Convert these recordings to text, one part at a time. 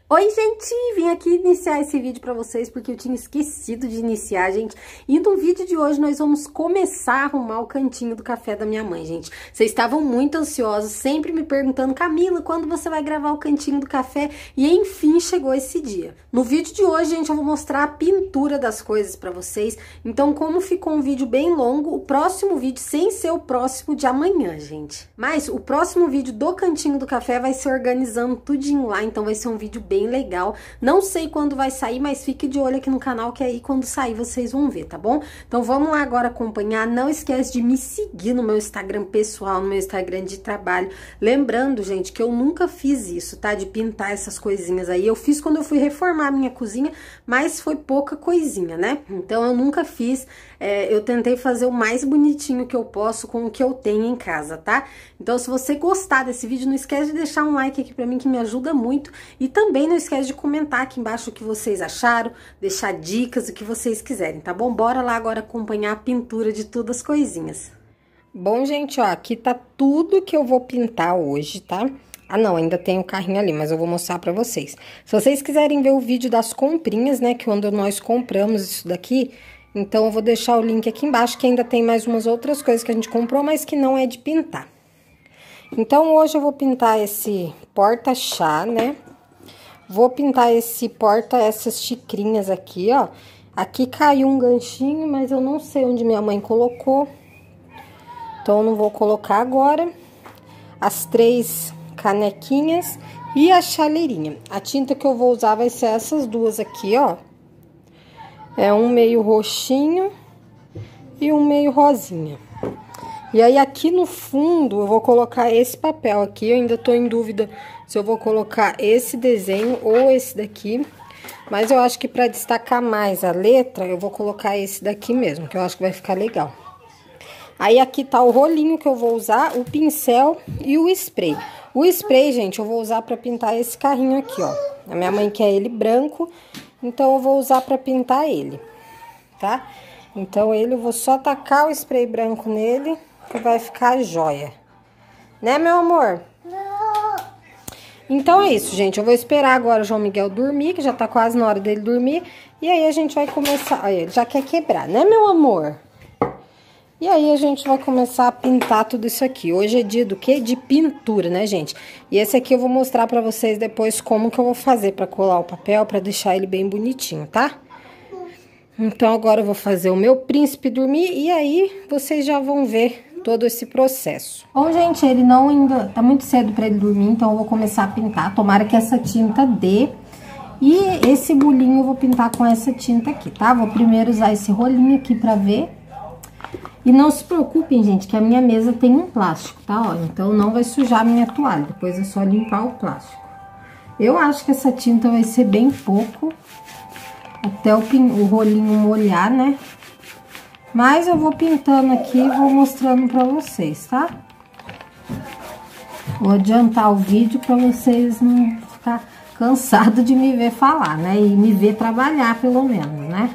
Oi, gente! Vim aqui iniciar esse vídeo pra vocês porque eu tinha esquecido de iniciar, gente. E no vídeo de hoje nós vamos começar a arrumar o cantinho do café da minha mãe, gente. Vocês estavam muito ansiosos, sempre me perguntando: Camila, quando você vai gravar o cantinho do café? E enfim, chegou esse dia. No vídeo de hoje, gente, eu vou mostrar a pintura das coisas pra vocês. Então, como ficou um vídeo bem longo, o próximo vídeo, sem ser o próximo de amanhã, gente. Mas o próximo vídeo do cantinho do café vai ser organizando tudinho lá, então vai ser um vídeo bem legal. Não sei quando vai sair, mas fique de olho aqui no canal que aí quando sair vocês vão ver, tá bom? Então vamos lá agora acompanhar. Não esquece de me seguir no meu Instagram pessoal, no meu Instagram de trabalho. Lembrando, gente, que eu nunca fiz isso, tá? De pintar essas coisinhas aí. Eu fiz quando eu fui reformar a minha cozinha, mas foi pouca coisinha, né? Então eu nunca fiz. Eu tentei fazer o mais bonitinho que eu posso com o que eu tenho em casa, tá? Então se você gostar desse vídeo, não esquece de deixar um like aqui pra mim que me ajuda muito. E também não esquece de comentar aqui embaixo o que vocês acharam, deixar dicas, o que vocês quiserem, tá bom? Bora lá agora acompanhar a pintura de todas as coisinhas. Bom, gente, ó, aqui tá tudo que eu vou pintar hoje, tá? Ah, não, ainda tem o carrinho ali, mas eu vou mostrar pra vocês. Se vocês quiserem ver o vídeo das comprinhas, né, que quando nós compramos isso daqui, então eu vou deixar o link aqui embaixo, que ainda tem mais umas outras coisas que a gente comprou, mas que não é de pintar. Então, hoje eu vou pintar esse porta-chá, né? Vou pintar essas xicrinhas aqui, ó. Aqui caiu um ganchinho, mas eu não sei onde minha mãe colocou. Então, eu não vou colocar agora. As 3 canequinhas e a chaleirinha. A tinta que eu vou usar vai ser essas duas aqui, ó. É um meio roxinho e um meio rosinha. E aí, aqui no fundo, eu vou colocar esse papel aqui. Eu ainda tô em dúvida se eu vou colocar esse desenho ou esse daqui. Mas eu acho que pra destacar mais a letra, eu vou colocar esse daqui mesmo, que eu acho que vai ficar legal. Aí, aqui tá o rolinho que eu vou usar, o pincel e o spray. O spray, gente, eu vou usar pra pintar esse carrinho aqui, ó. A minha mãe quer ele branco, então eu vou usar pra pintar ele, tá? Então, eu vou só tacar o spray branco nele, que vai ficar joia. Né, meu amor? Não. Então, é isso, gente. Eu vou esperar agora o João Miguel dormir, que já tá quase na hora dele dormir. E aí, a gente vai começar... Olha, ele já quer quebrar, né, meu amor? E aí, a gente vai começar a pintar tudo isso aqui. Hoje é dia do quê? De pintura, né, gente? E esse aqui eu vou mostrar pra vocês depois como que eu vou fazer pra colar o papel, pra deixar ele bem bonitinho, tá? Então, agora eu vou fazer o meu príncipe dormir e aí vocês já vão ver todo esse processo. Bom, gente, ele não ainda... Tá muito cedo pra ele dormir, então eu vou começar a pintar. Tomara que essa tinta dê. E esse bolinho eu vou pintar com essa tinta aqui, tá? Vou primeiro usar esse rolinho aqui pra ver. E não se preocupem, gente, que a minha mesa tem um plástico, tá? Ó, então não vai sujar a minha toalha, depois é só limpar o plástico. Eu acho que essa tinta vai ser bem pouco, até o rolinho molhar, né? Mas eu vou pintando aqui e vou mostrando pra vocês, tá? Vou adiantar o vídeo pra vocês não ficar cansados de me ver falar, né? E me ver trabalhar, pelo menos, né?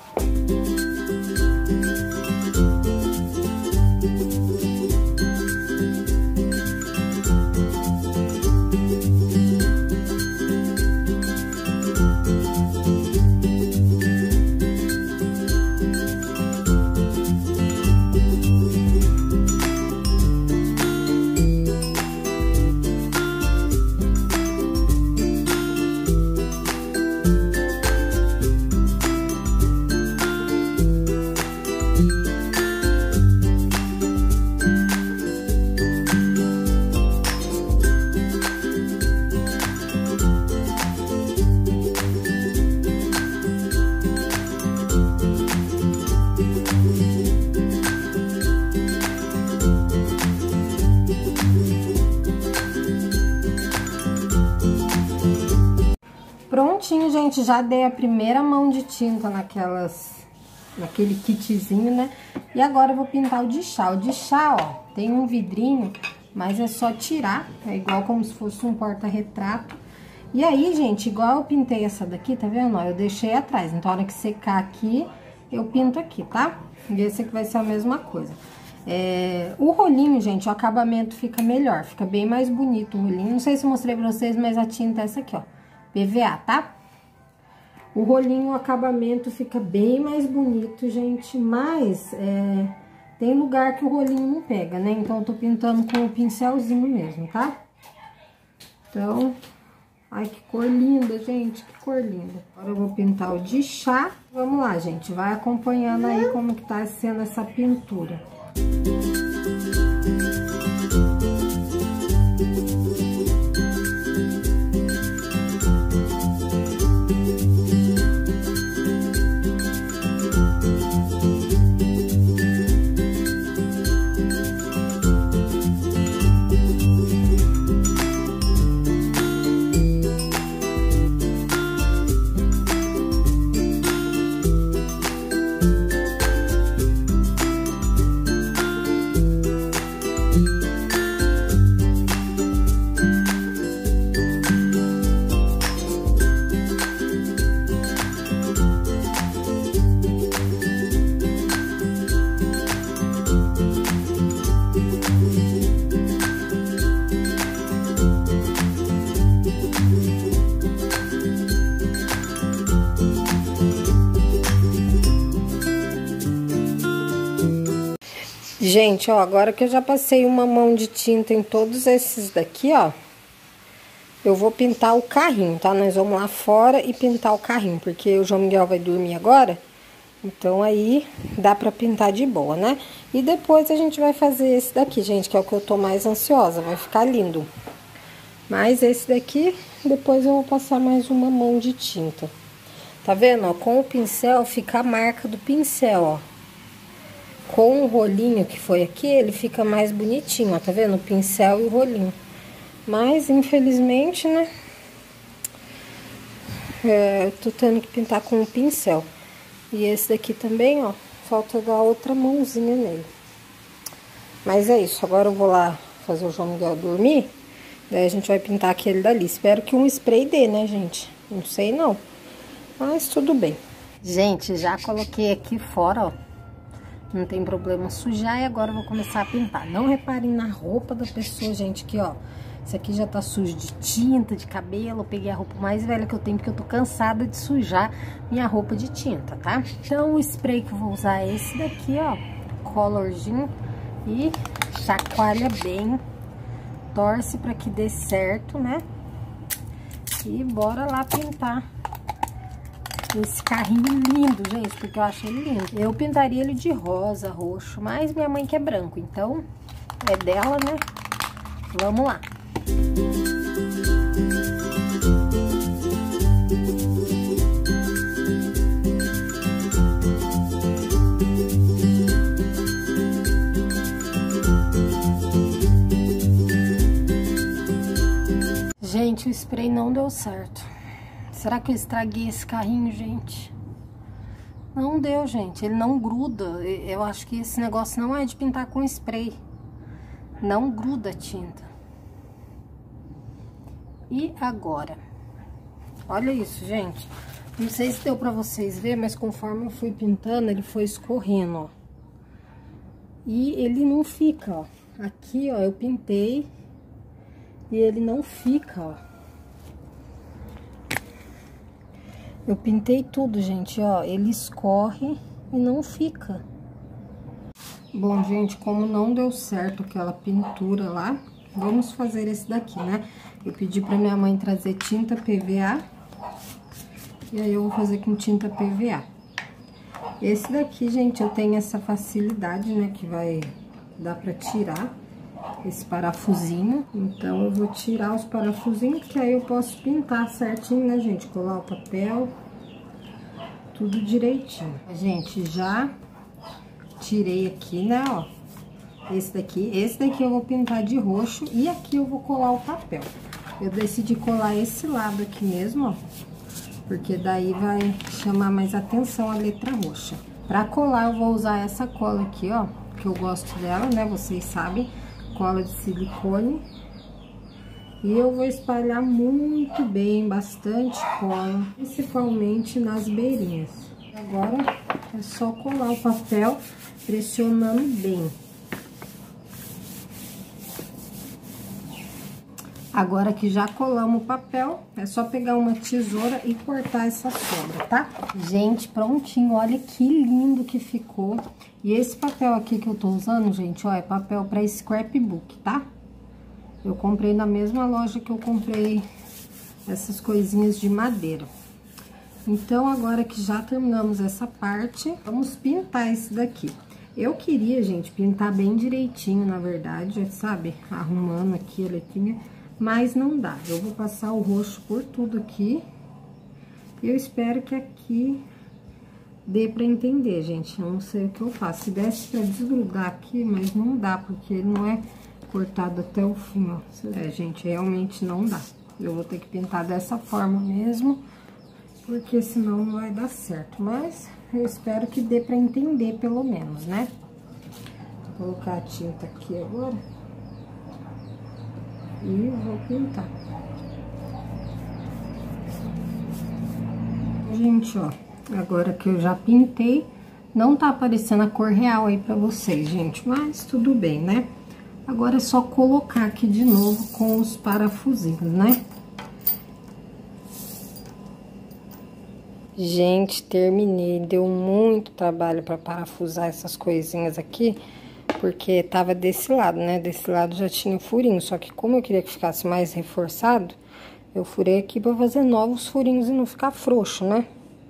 Prontinho, gente, já dei a primeira mão de tinta naquele kitzinho, né? E agora eu vou pintar o de chá. O de chá, ó, tem um vidrinho, mas é só tirar, é igual como se fosse um porta-retrato. E aí, gente, igual eu pintei essa daqui, tá vendo? Ó, eu deixei atrás, então a hora que secar aqui, eu pinto aqui, tá? E esse aqui vai ser a mesma coisa. O rolinho, gente, o acabamento fica melhor, fica bem mais bonito o rolinho. Não sei se eu mostrei pra vocês, mas a tinta é essa aqui, ó. PVA, tá? O rolinho, o acabamento fica bem mais bonito, gente, mas tem lugar que o rolinho não pega, né? Então, eu tô pintando com o pincelzinho mesmo, tá? Então, ai, que cor linda, gente, que cor linda. Agora eu vou pintar o de chá. Vamos lá, gente, vai acompanhando aí como que tá sendo essa pintura. Gente, ó, agora que eu já passei uma mão de tinta em todos esses daqui, ó, eu vou pintar o carrinho, tá? Nós vamos lá fora e pintar o carrinho, porque o João Miguel vai dormir agora, então aí dá pra pintar de boa, né? E depois a gente vai fazer esse daqui, gente, que é o que eu tô mais ansiosa, vai ficar lindo. Mas esse daqui, depois eu vou passar mais uma mão de tinta. Tá vendo, ó? Com o pincel fica a marca do pincel, ó. Com o rolinho que foi aqui, ele fica mais bonitinho, ó, tá vendo? O pincel e o rolinho. Mas, infelizmente, né? Eu tô tendo que pintar com o pincel. E esse daqui também, ó, falta dar outra mãozinha nele. Mas é isso, agora eu vou lá fazer o João Miguel dormir. Daí a gente vai pintar aquele dali. Espero que um spray dê, né, gente? Não sei não. Mas tudo bem. Gente, já coloquei aqui fora, ó. Não tem problema sujar e agora eu vou começar a pintar. Não reparem na roupa da pessoa, gente, que ó, isso aqui já tá sujo de tinta, de cabelo. Eu peguei a roupa mais velha que eu tenho porque eu tô cansada de sujar minha roupa de tinta, tá? Então o spray que eu vou usar é esse daqui, ó, Colorzinho, e chacoalha bem, torce pra que dê certo, né? E bora lá pintar esse carrinho lindo, gente, porque eu acho ele lindo. Eu pintaria ele de rosa, roxo, mas minha mãe quer branco, então é dela, né? Vamos lá. Gente, o spray não deu certo. Será que eu estraguei esse carrinho, gente? Não deu, gente. Ele não gruda. Eu acho que esse negócio não é de pintar com spray. Não gruda a tinta. E agora? Olha isso, gente. Não sei se deu pra vocês verem, mas conforme eu fui pintando, ele foi escorrendo, ó. E ele não fica, ó. Aqui, ó, eu pintei e ele não fica, ó. Eu pintei tudo, gente, ó, ele escorre e não fica. Bom, gente, como não deu certo aquela pintura lá, vamos fazer esse daqui, né? Eu pedi pra minha mãe trazer tinta PVA, e aí eu vou fazer com tinta PVA. Esse daqui, gente, eu tenho essa facilidade, né, que vai dar pra tirar esse parafusinho. Então, eu vou tirar os parafusinhos, que aí eu posso pintar certinho, né, gente? Colar o papel, tudo direitinho. Gente, já tirei aqui, né, ó. Esse daqui eu vou pintar de roxo e aqui eu vou colar o papel. Eu decidi colar esse lado aqui mesmo, ó, porque daí vai chamar mais atenção a letra roxa. Pra colar, eu vou usar essa cola aqui, ó, que eu gosto dela, né, vocês sabem, cola de silicone. E eu vou espalhar muito bem, bastante cola, principalmente nas beirinhas. Agora, é só colar o papel, pressionando bem. Agora que já colamos o papel, é só pegar uma tesoura e cortar essa sobra, tá? Gente, prontinho, olha que lindo que ficou. E esse papel aqui que eu tô usando, gente, ó, é papel pra scrapbook, tá? Eu comprei na mesma loja que eu comprei essas coisinhas de madeira. Então, agora que já terminamos essa parte, vamos pintar esse daqui. Eu queria, gente, pintar bem direitinho, na verdade, sabe? Arrumando aqui a letrinha, mas não dá. Eu vou passar o roxo por tudo aqui. Eu espero que aqui dê pra entender, gente. Eu não sei o que eu faço. Se desse pra desgrudar aqui, mas não dá, porque ele não é cortado até o fim, ó. É, gente, realmente não dá. Eu vou ter que pintar dessa forma mesmo, porque senão não vai dar certo. Mas eu espero que dê pra entender pelo menos, né? Vou colocar a tinta aqui agora. E vou pintar. Gente, ó, agora que eu já pintei, não tá aparecendo a cor real aí pra vocês, gente, mas tudo bem, né? Agora é só colocar aqui de novo com os parafusinhos, né? Gente, terminei. Deu muito trabalho pra parafusar essas coisinhas aqui, porque tava desse lado, né? Desse lado já tinha o furinho, só que como eu queria que ficasse mais reforçado, eu furei aqui pra fazer novos furinhos e não ficar frouxo, né?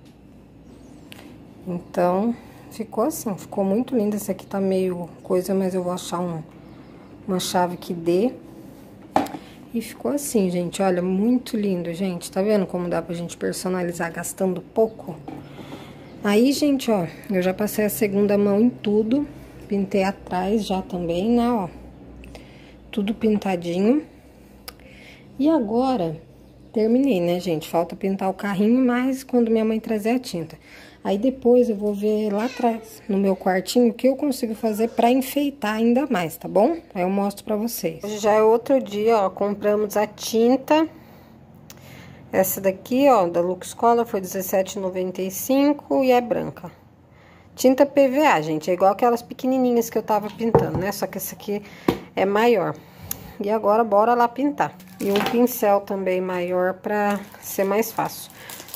Então, ficou assim, ficou muito lindo. Esse aqui tá meio coisa, mas eu vou achar uma chave que dê. E ficou assim, gente, olha, muito lindo, gente. Tá vendo como dá pra gente personalizar gastando pouco? Aí, gente, ó, eu já passei a segunda mão em tudo. Pintei atrás já também, né, ó. Tudo pintadinho. E agora, terminei, né, gente? Falta pintar o carrinho, mas quando minha mãe trazer a tinta. Aí depois eu vou ver lá atrás, no meu quartinho, o que eu consigo fazer pra enfeitar ainda mais, tá bom? Aí eu mostro pra vocês. Hoje já é outro dia, ó, compramos a tinta. Essa daqui, ó, da Lux Color foi R$17,95 e é branca. Tinta PVA, gente, é igual aquelas pequenininhas que eu tava pintando, né? Só que essa aqui é maior. E agora, bora lá pintar. E um pincel também maior pra ser mais fácil.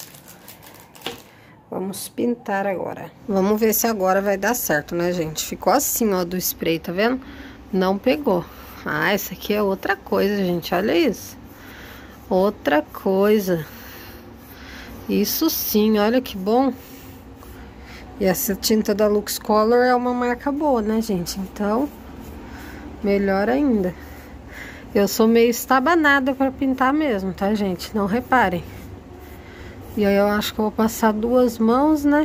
Vamos pintar agora. Vamos ver se agora vai dar certo, né, gente? Ficou assim, ó, do spray, tá vendo? Não pegou. Ah, essa aqui é outra coisa, gente. Olha isso. Outra coisa. Isso sim, olha que bom. E essa tinta da Lux Color é uma marca boa, né, gente? Então, melhor ainda. Eu sou meio estabanada pra pintar mesmo, tá, gente? Não reparem. E aí eu acho que eu vou passar duas mãos, né?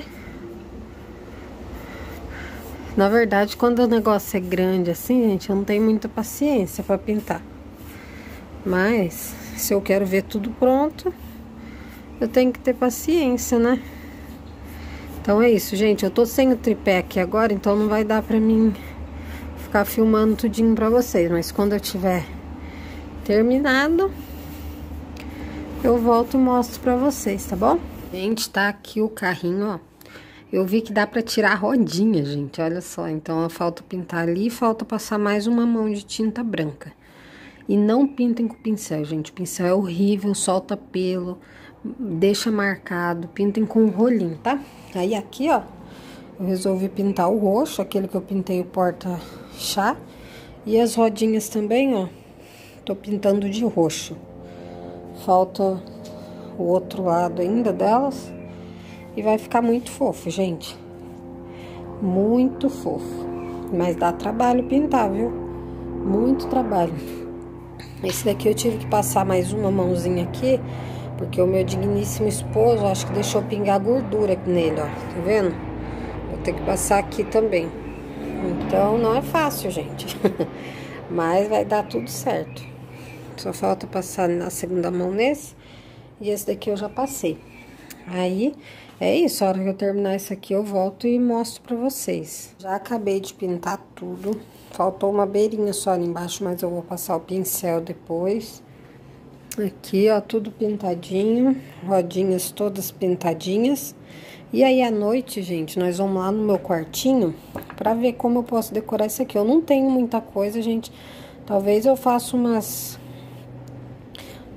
Na verdade, quando o negócio é grande assim, gente, eu não tenho muita paciência pra pintar. Mas, se eu quero ver tudo pronto, eu tenho que ter paciência, né? Então é isso, gente. Eu tô sem o tripé aqui agora, então não vai dar pra mim ficar filmando tudinho pra vocês. Mas quando eu tiver terminado, eu volto e mostro pra vocês, tá bom? Gente, tá aqui o carrinho, ó. Eu vi que dá pra tirar a rodinha, gente, olha só. Então, falta pintar ali e falta passar mais uma mão de tinta branca. E não pintem com pincel, gente. O pincel é horrível, solta pelo, deixa marcado. Pintem com um rolinho, tá? Aí aqui, ó, eu resolvi pintar o roxo, aquele que eu pintei o porta-chá. E as rodinhas também, ó, tô pintando de roxo. Falta o outro lado ainda delas. E vai ficar muito fofo, gente. Muito fofo. Mas dá trabalho pintar, viu? Muito trabalho. Esse daqui eu tive que passar mais uma mãozinha aqui, porque o meu digníssimo esposo, acho que deixou pingar gordura nele, ó. Tá vendo? Vou ter que passar aqui também. Então, não é fácil, gente. Mas vai dar tudo certo. Só falta passar na segunda mão nesse. E esse daqui eu já passei. Aí, é isso. A hora que eu terminar isso aqui, eu volto e mostro pra vocês. Já acabei de pintar tudo. Faltou uma beirinha só ali embaixo, mas eu vou passar o pincel depois. Aqui, ó, tudo pintadinho. Rodinhas todas pintadinhas. E aí, à noite, gente, nós vamos lá no meu quartinho pra ver como eu posso decorar isso aqui. Eu não tenho muita coisa, gente. Talvez eu faça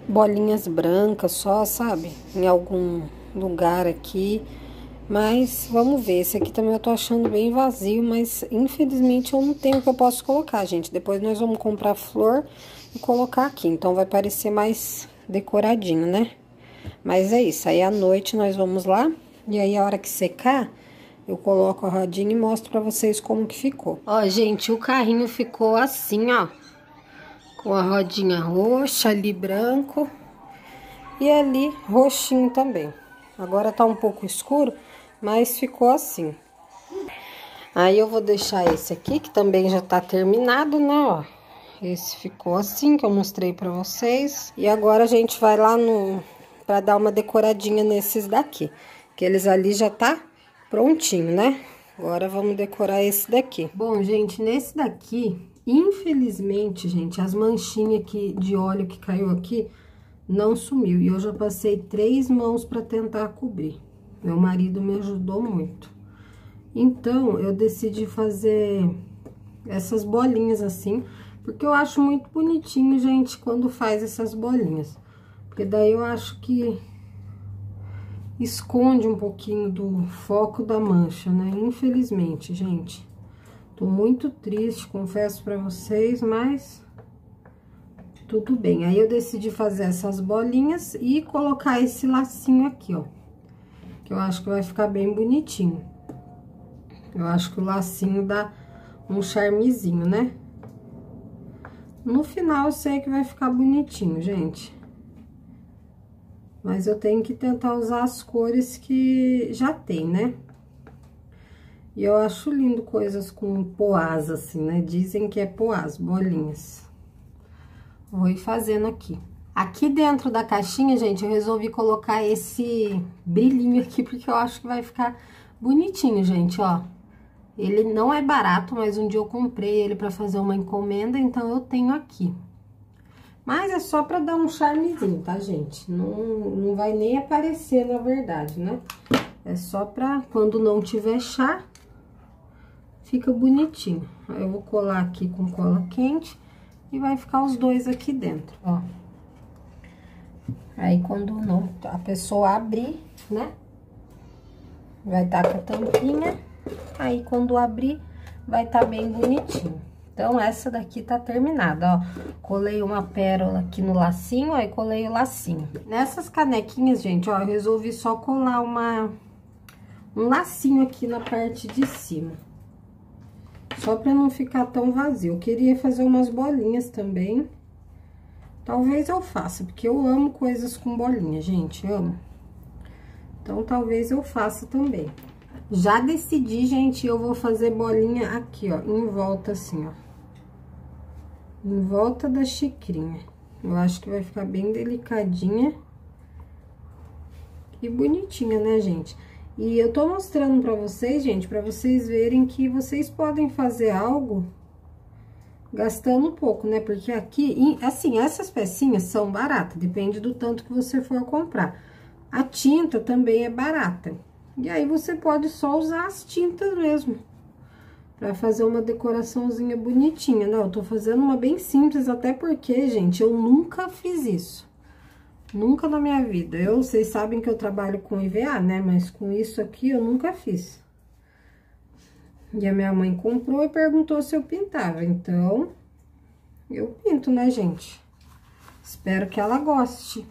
bolinhas brancas só, sabe? Em algum lugar aqui. Mas vamos ver, esse aqui também eu tô achando bem vazio, mas infelizmente eu não tenho o que eu posso colocar, gente. Depois nós vamos comprar flor e colocar aqui, então vai parecer mais decoradinho, né? Mas é isso, aí à noite nós vamos lá, e aí a hora que secar, eu coloco a rodinha e mostro pra vocês como que ficou. Ó, gente, o carrinho ficou assim, ó, com a rodinha roxa, ali branco, e ali roxinho também. Agora tá um pouco escuro, mas ficou assim. Aí eu vou deixar esse aqui, que também já tá terminado, né, ó. Esse ficou assim, que eu mostrei pra vocês. E agora a gente vai lá pra dar uma decoradinha nesses daqui. Que eles ali já tá prontinho, né? Agora vamos decorar esse daqui. Bom, gente, nesse daqui, infelizmente, gente, as manchinhas aqui de óleo que caiu aqui não sumiu. E eu já passei 3 mãos pra tentar cobrir. Meu marido me ajudou muito. Então, eu decidi fazer essas bolinhas assim, porque eu acho muito bonitinho, gente, quando faz essas bolinhas. Porque daí eu acho que esconde um pouquinho do foco da mancha, né? Infelizmente, gente. Tô muito triste, confesso pra vocês, mas tudo bem. Aí eu decidi fazer essas bolinhas e colocar esse lacinho aqui, ó. Que eu acho que vai ficar bem bonitinho. Eu acho que o lacinho dá um charmezinho, né? No final eu sei que vai ficar bonitinho, gente. Mas eu tenho que tentar usar as cores que já tem, né? E eu acho lindo coisas com poás, assim, né? Dizem que é poás, bolinhas. Vou ir fazendo aqui. Aqui dentro da caixinha, gente, eu resolvi colocar esse brilhinho aqui, porque eu acho que vai ficar bonitinho, gente, ó. Ele não é barato, mas um dia eu comprei ele pra fazer uma encomenda, então eu tenho aqui. Mas é só pra dar um charmezinho, tá, gente? Não vai nem aparecer, na verdade, né? É só pra quando não tiver chá, fica bonitinho. Aí eu vou colar aqui com cola quente e vai ficar os dois aqui dentro, ó. Aí, quando não, a pessoa abrir, né? Vai estar com a tampinha. Aí, quando abrir, vai estar bem bonitinho. Então, essa daqui tá terminada, ó. Colei uma pérola aqui no lacinho, aí colei o lacinho. Nessas canequinhas, gente, ó, eu resolvi só colar um lacinho aqui na parte de cima. Só pra não ficar tão vazio. Eu queria fazer umas bolinhas também. Talvez eu faça, porque eu amo coisas com bolinha, gente, amo. Então, talvez eu faça também. Já decidi, gente, eu vou fazer bolinha aqui, ó, em volta assim, ó. Em volta da xicrinha. Eu acho que vai ficar bem delicadinha. E bonitinha, né, gente? E eu tô mostrando pra vocês, gente, pra vocês verem que vocês podem fazer algo gastando pouco, né? Porque aqui, assim, essas pecinhas são baratas, depende do tanto que você for comprar. A tinta também é barata. E aí, você pode só usar as tintas mesmo, pra fazer uma decoraçãozinha bonitinha. Não, eu tô fazendo uma bem simples, até porque, gente, eu nunca fiz isso. Nunca na minha vida. Vocês sabem que eu trabalho com EVA, né? Mas com isso aqui eu nunca fiz. E a minha mãe comprou e perguntou se eu pintava. Então, eu pinto, né, gente? Espero que ela goste.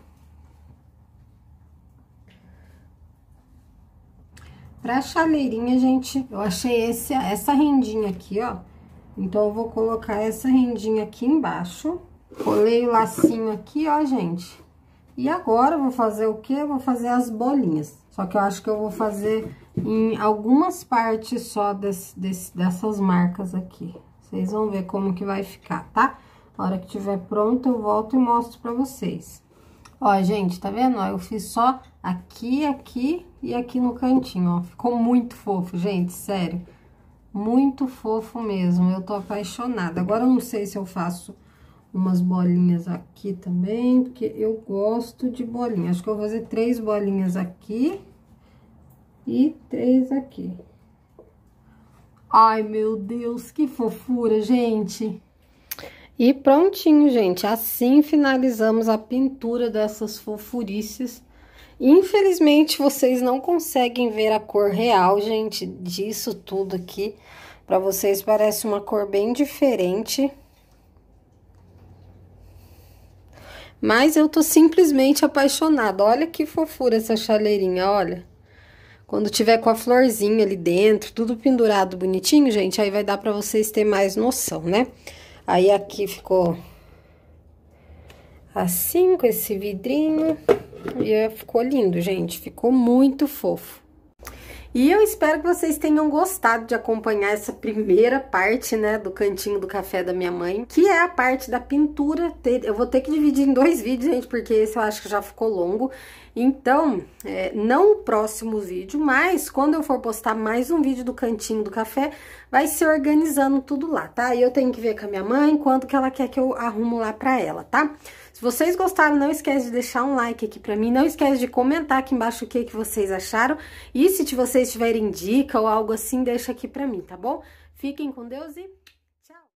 Pra chaleirinha, gente, eu achei essa rendinha aqui, ó. Então, eu vou colocar essa rendinha aqui embaixo. Colei o lacinho aqui, ó, gente. E agora, eu vou fazer o quê? Eu vou fazer as bolinhas. Só que eu acho que eu vou fazer em algumas partes só dessas marcas aqui. Vocês vão ver como que vai ficar, tá? Na hora que tiver pronto, eu volto e mostro pra vocês. Ó, gente, tá vendo? Ó, eu fiz só aqui, aqui e aqui no cantinho, ó. Ficou muito fofo, gente, sério. Muito fofo mesmo, eu tô apaixonada. Agora, eu não sei se eu faço umas bolinhas aqui também, porque eu gosto de bolinha. Acho que eu vou fazer 3 bolinhas aqui e 3 aqui. Ai, meu Deus, que fofura, gente! E prontinho, gente, assim finalizamos a pintura dessas fofurices. Infelizmente, vocês não conseguem ver a cor real, gente, disso tudo aqui. Pra vocês parece uma cor bem diferente. Mas eu tô simplesmente apaixonada. Olha que fofura essa chaleirinha, olha. Quando tiver com a florzinha ali dentro, tudo pendurado bonitinho, gente, aí vai dar pra vocês terem mais noção, né? Aí aqui ficou assim, com esse vidrinho. E ficou lindo, gente. Ficou muito fofo. E eu espero que vocês tenham gostado de acompanhar essa primeira parte, né, do cantinho do café da minha mãe, que é a parte da pintura. Eu vou ter que dividir em 2 vídeos, gente, porque esse eu acho que já ficou longo. Então, não o próximo vídeo, mas quando eu for postar mais um vídeo do cantinho do café, vai ser organizando tudo lá, tá? E eu tenho que ver com a minha mãe quanto que ela quer que eu arrumo lá pra ela, tá? Se vocês gostaram, não esquece de deixar um like aqui pra mim, não esquece de comentar aqui embaixo o que vocês acharam. E se vocês tiverem dica ou algo assim, deixa aqui pra mim, tá bom? Fiquem com Deus e...